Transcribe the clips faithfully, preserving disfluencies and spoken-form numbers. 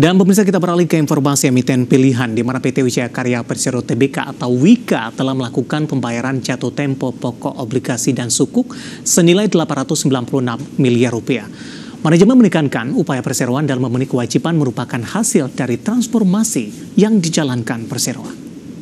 Dan pemirsa, kita beralih ke informasi emiten pilihan di mana P T Wijaya Karya Persero Tbk atau Wika telah melakukan pembayaran jatuh tempo pokok obligasi dan sukuk senilai delapan ratus sembilan puluh enam miliar rupiah. Manajemen menekankan upaya perseroan dalam memenuhi kewajiban merupakan hasil dari transformasi yang dijalankan perseroan.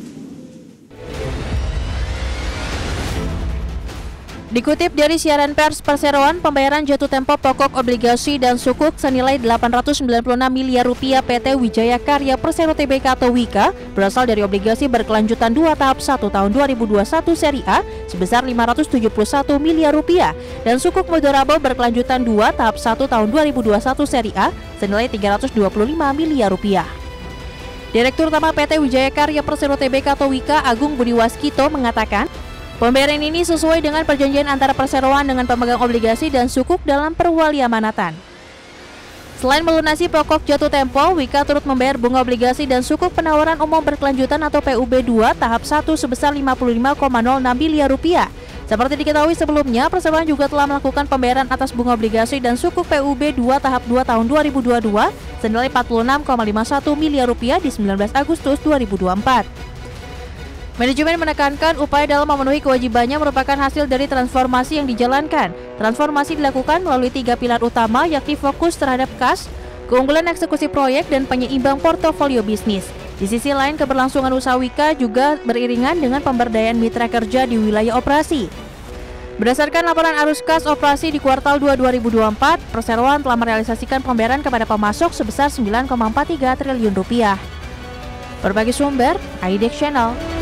Dikutip dari siaran pers Perseroan, pembayaran jatuh tempo pokok obligasi dan sukuk senilai delapan ratus sembilan puluh enam miliar rupiah P T Wijaya Karya Persero Tbk atau Wika berasal dari obligasi berkelanjutan dua tahap satu tahun dua ribu dua puluh satu seri A sebesar lima ratus tujuh puluh satu miliar rupiah dan sukuk mudorable berkelanjutan dua tahap satu tahun dua ribu dua puluh satu seri A senilai tiga ratus dua puluh lima miliar rupiah. Direktur Utama P T Wijaya Karya Persero Tbk atau Wika Agung Budi Waskito mengatakan, pembayaran ini sesuai dengan perjanjian antara perseroan dengan pemegang obligasi dan sukuk dalam perwaliamanatan. Selain melunasi pokok jatuh tempo, Wika turut membayar bunga obligasi dan sukuk penawaran umum berkelanjutan atau P U B dua tahap satu sebesar lima puluh lima koma nol enam miliar rupiah. Seperti diketahui sebelumnya, perseroan juga telah melakukan pembayaran atas bunga obligasi dan sukuk P U B dua tahap dua tahun dua ribu dua puluh dua senilai empat puluh enam koma lima satu miliar rupiah di sembilan belas Agustus dua ribu dua puluh empat. Manajemen menekankan upaya dalam memenuhi kewajibannya merupakan hasil dari transformasi yang dijalankan. Transformasi dilakukan melalui tiga pilar utama, yakni fokus terhadap kas, keunggulan eksekusi proyek, dan penyeimbang portofolio bisnis. Di sisi lain, keberlangsungan usaha Wika juga beriringan dengan pemberdayaan mitra kerja di wilayah operasi. Berdasarkan laporan arus kas operasi di kuartal dua dua ribu dua puluh empat, perseroan telah merealisasikan pembayaran kepada pemasok sebesar sembilan koma empat tiga triliun rupiah. Berbagai sumber, I D X Channel.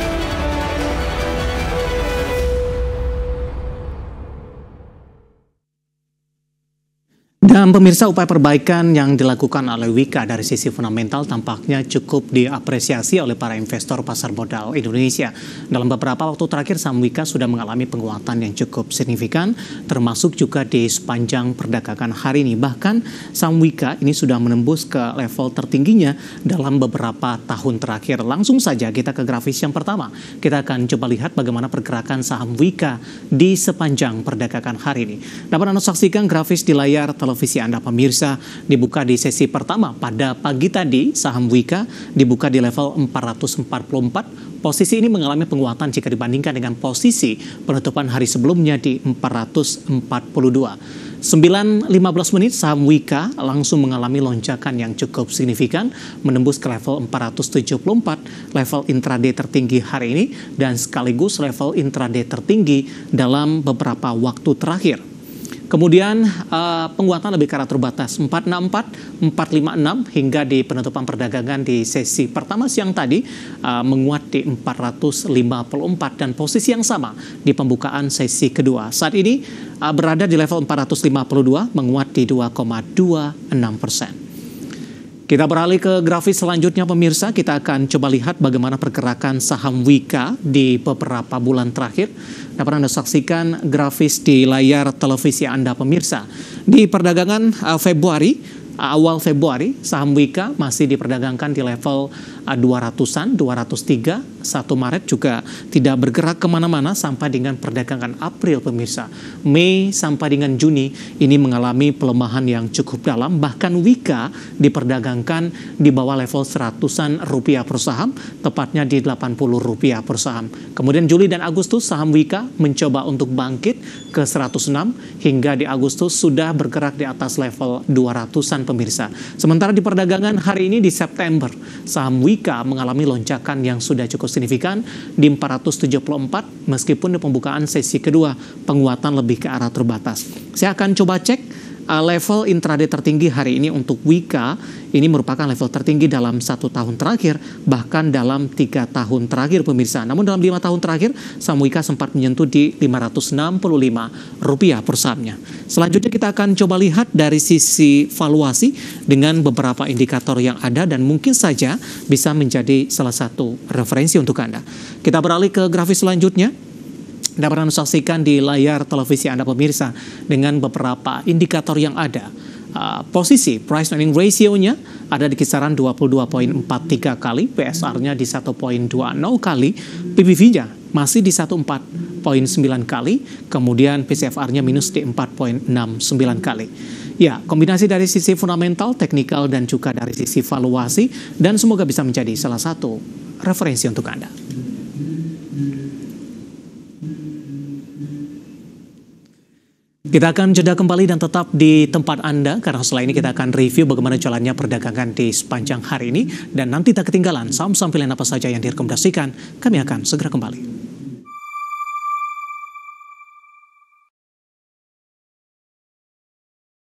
Dan pemirsa, upaya perbaikan yang dilakukan oleh Wika dari sisi fundamental tampaknya cukup diapresiasi oleh para investor pasar modal Indonesia. Dalam beberapa waktu terakhir, saham Wika sudah mengalami penguatan yang cukup signifikan, termasuk juga di sepanjang perdagangan hari ini. Bahkan saham Wika ini sudah menembus ke level tertingginya dalam beberapa tahun terakhir. Langsung saja kita ke grafis yang pertama. Kita akan coba lihat bagaimana pergerakan saham Wika di sepanjang perdagangan hari ini. Dapat Anda saksikan grafis di layar televisi. Televisi Anda pemirsa, dibuka di sesi pertama pada pagi tadi, saham Wika dibuka di level empat ratus empat puluh empat. Posisi ini mengalami penguatan jika dibandingkan dengan posisi penutupan hari sebelumnya di empat ratus empat puluh dua. sembilan lima belas menit saham Wika langsung mengalami lonjakan yang cukup signifikan, menembus ke level empat ratus tujuh puluh empat, level intraday tertinggi hari ini dan sekaligus level intraday tertinggi dalam beberapa waktu terakhir. Kemudian uh, penguatan lebih ke arah terbatas empat enam empat, empat lima enam hingga di penutupan perdagangan di sesi pertama siang tadi uh, menguat di empat ratus lima puluh empat dan posisi yang sama di pembukaan sesi kedua. Saat ini uh, berada di level empat ratus lima puluh dua, menguat di dua koma dua enam persen. Kita beralih ke grafis selanjutnya pemirsa, kita akan coba lihat bagaimana pergerakan saham Wika di beberapa bulan terakhir. Dapat Anda saksikan grafis di layar televisi Anda pemirsa. Di perdagangan uh, Februari, uh, awal Februari, saham Wika masih diperdagangkan di level uh, dua ratusan, dua ratus tiga. satu Maret juga tidak bergerak kemana-mana sampai dengan perdagangan April pemirsa. Mei sampai dengan Juni ini mengalami pelemahan yang cukup dalam. Bahkan Wika diperdagangkan di bawah level seratusan rupiah per saham, tepatnya di delapan puluh rupiah per saham. Kemudian Juli dan Agustus saham Wika mencoba untuk bangkit ke seratus enam hingga di Agustus sudah bergerak di atas level dua ratusan pemirsa. Sementara di perdagangan hari ini di September, saham Wika mengalami lonjakan yang sudah cukup signifikan di empat ratus tujuh puluh empat meskipun di pembukaan sesi kedua penguatan lebih ke arah terbatas. Saya akan coba cek uh, level intraday tertinggi hari ini untuk Wika. Ini merupakan level tertinggi dalam satu tahun terakhir, bahkan dalam tiga tahun terakhir pemirsa. Namun dalam lima tahun terakhir, saham Wika sempat menyentuh di lima ratus enam puluh lima rupiah per sahamnya. Selanjutnya kita akan coba lihat dari sisi valuasi dengan beberapa indikator yang ada dan mungkin saja bisa menjadi salah satu referensi untuk Anda. Kita beralih ke grafis selanjutnya. Dapat Anda saksikan di layar televisi Anda pemirsa dengan beberapa indikator yang ada. Uh, posisi price earning ratio-nya ada di kisaran dua puluh dua koma empat tiga kali, P S R-nya di satu koma dua nol kali, P B V-nya masih di seratus empat koma sembilan kali, kemudian P C F R-nya minus di empat koma enam sembilan kali. Ya, kombinasi dari sisi fundamental, teknikal, dan juga dari sisi valuasi, dan semoga bisa menjadi salah satu referensi untuk Anda. Kita akan jeda kembali dan tetap di tempat Anda, karena setelah ini kita akan review bagaimana jalannya perdagangan di sepanjang hari ini, dan nanti tak ketinggalan saham-saham pilihan apa saja yang direkomendasikan, kami akan segera kembali.